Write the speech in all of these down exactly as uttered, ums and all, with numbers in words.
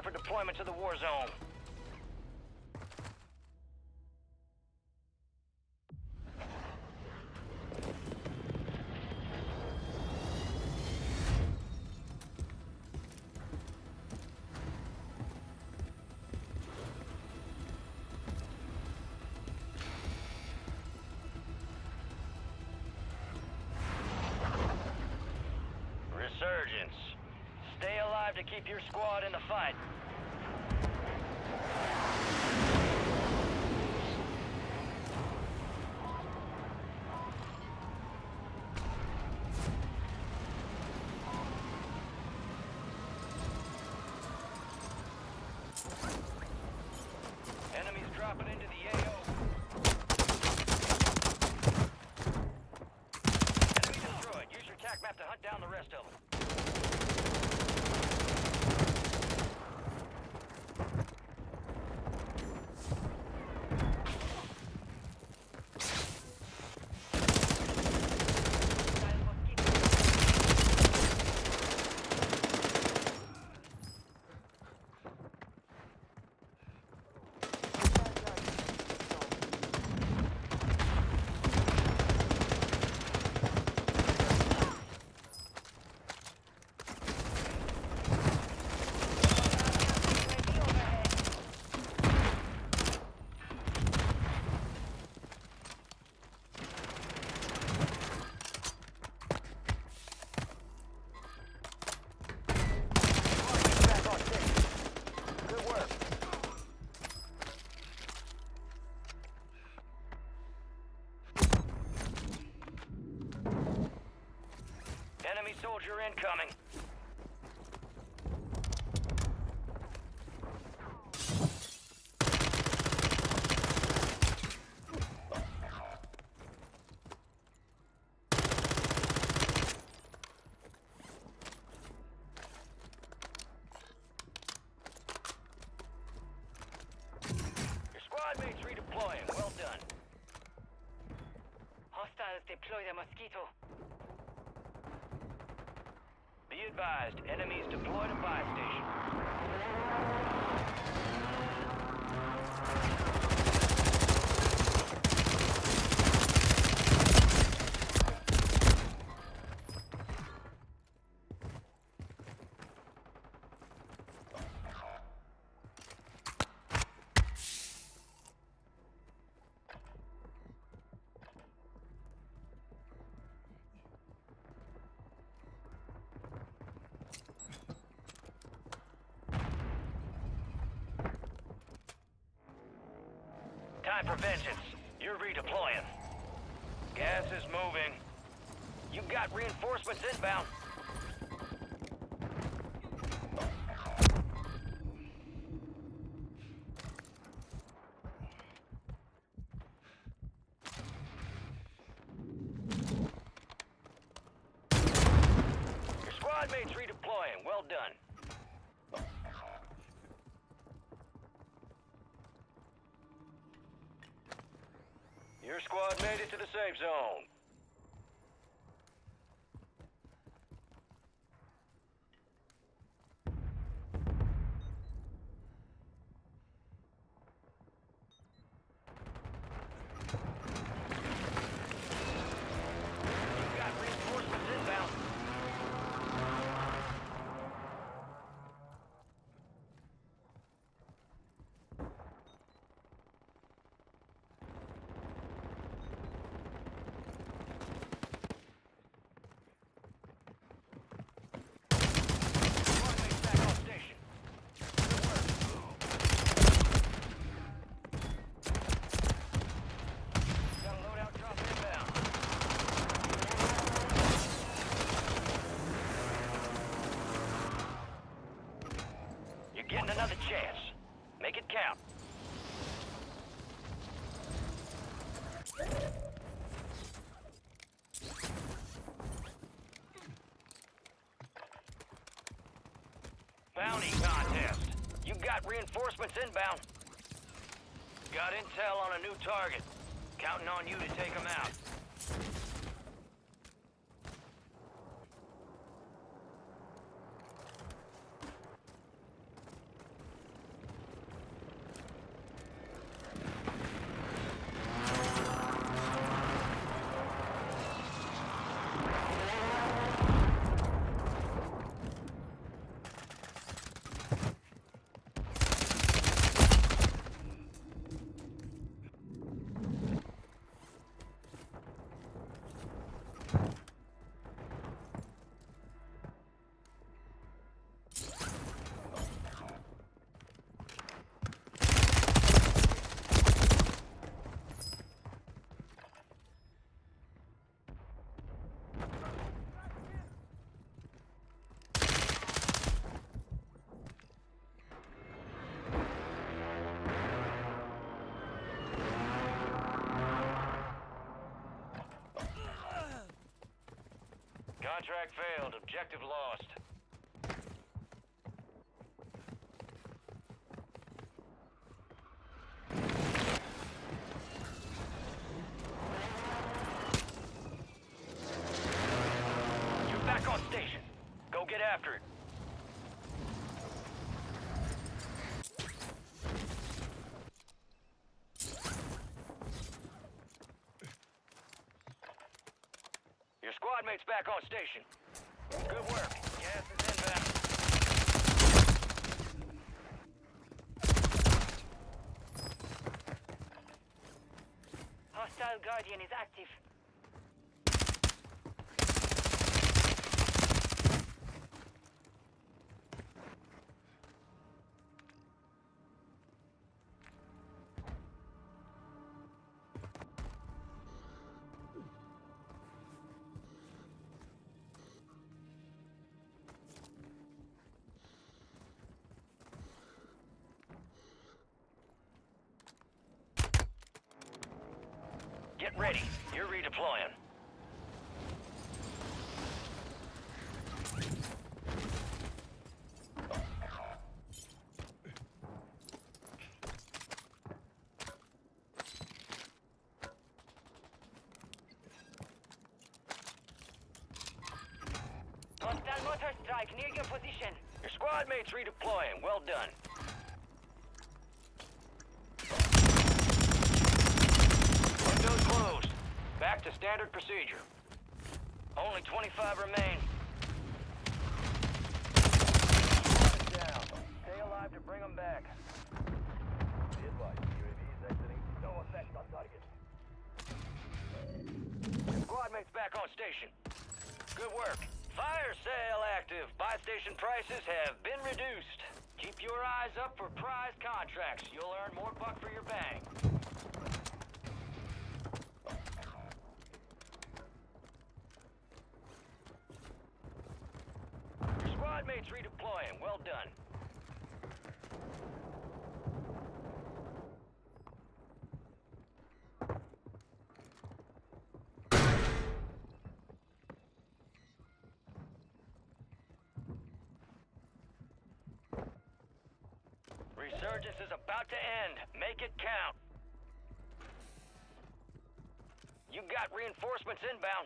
for deployment to the war zone. Resurgence. Stay alive to keep your squad in the fight. Enemies dropping into the A O. Enemy destroyed. Use your tac map to hunt down the rest of them. Enemy soldier incoming. Your squad mates redeploying. Well done. Hostiles deploy the Mosquito. Be advised, enemies deployed a buy station. Time for vengeance. You're redeploying. Gas is moving. You've got reinforcements inbound. Your squad mates redeploying. Well done. Your squad made it to the safe zone. You've got reinforcements inbound. Getting another chance. Make it count. Bounty contest. You got reinforcements inbound. Got intel on a new target. Counting on you to take them out. Contract failed. Objective lost. You're back on station. Go get after it. Your squad mate's back on station. Good work. Gas is inbound. Hostile Guardian is active. Get ready. You're redeploying. Hostile motor strike near your position. Your squad mate's redeploying. Well done. Windows closed. Back to standard procedure. Only twenty-five remain. Down. Stay alive to bring them back. Be advised, U A Vs exiting. No effect on target. Squad mate's back on station. Good work. Fire sale active. Buy station prices have been reduced. Keep your eyes up for prize contracts. You'll earn more buck for your bang. Your squad mate's redeploying. Well done. Resurgence is about to end. Make it count. You got reinforcements inbound.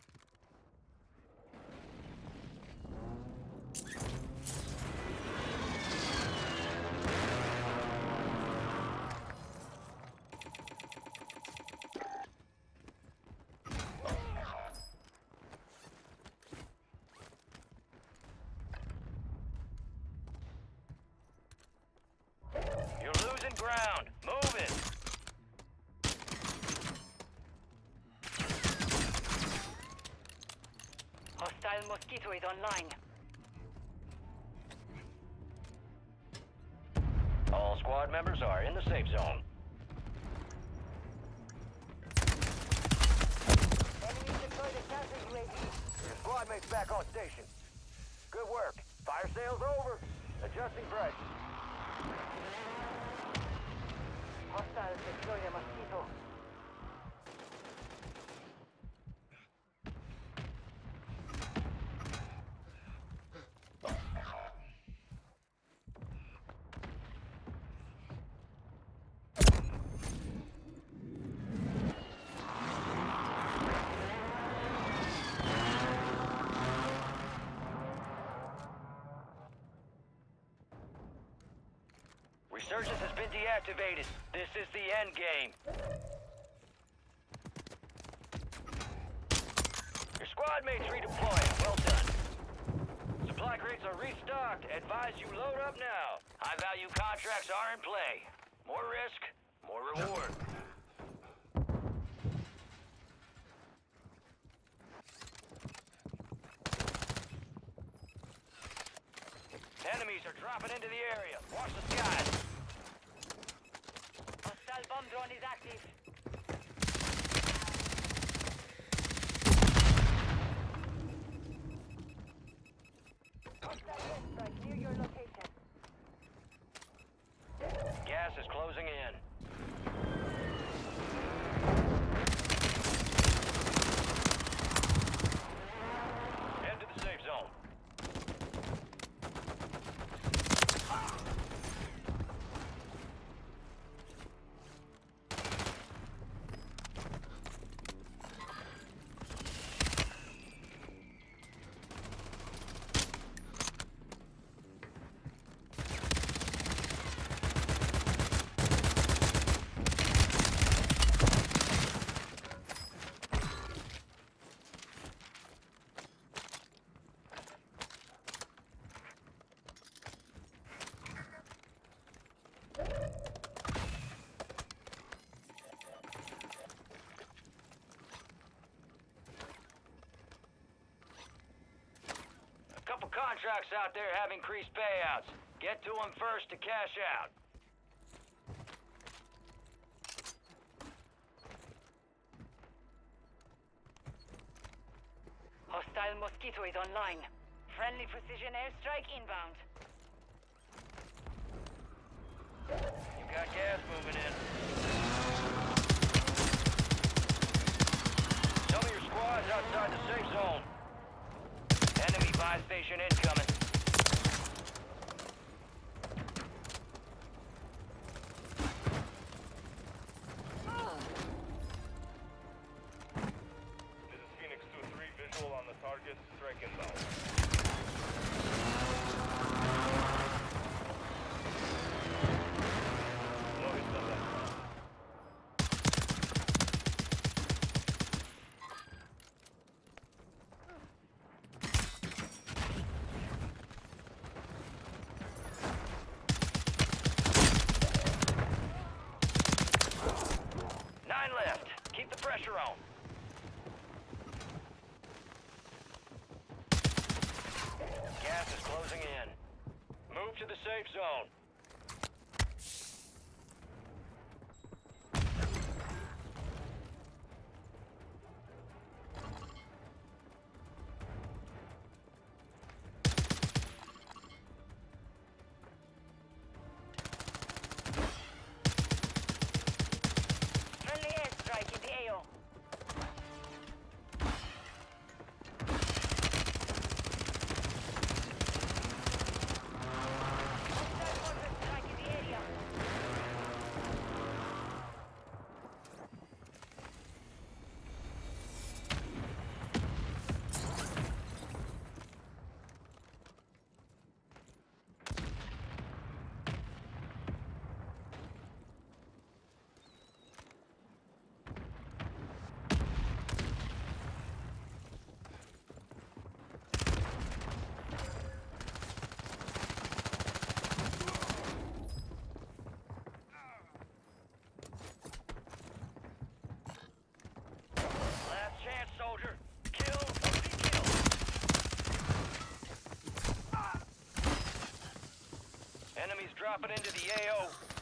You're losing ground. Move it. Hostile Mosquito is online. All squad members are in the safe zone. Enemy deployed a counter U A V. Your squad mate's back on station. Good work. Fire sale's over. Adjusting price. Hostiles deployed a Mosquito. Resurgence has been deactivated. This is the end game. Your squad mate's redeploying. Well done. Supply crates are restocked. Advise you load up now. High-value contracts are in play. More risk, more reward. Enemies are dropping into the area. Watch the skies. Hostile bomb drone is active. Hostile airstrike near your location. Gas is closing in. restocks out there have increased payouts. Get to them first to cash out. Hostile Mosquito is online. Friendly precision airstrike inbound. You got gas moving in. Some of your squad's outside the safe zone. Enemy buy station incoming. This is Phoenix two three, visual on the target, strike inbound. No, it's not that. Nine left. Keep the pressure on. Gas is closing in. Move to the safe zone. Friendly airstrike in the A O. Hostile mortar strike in the area. Last chance, soldier. Kill or be killed. Enemies dropping into the A O.